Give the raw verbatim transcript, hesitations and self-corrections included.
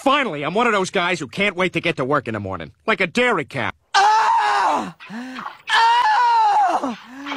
Finally, I'm one of those guys who can't wait to get to work in the morning. Like a dairy cow. Ah! Ah!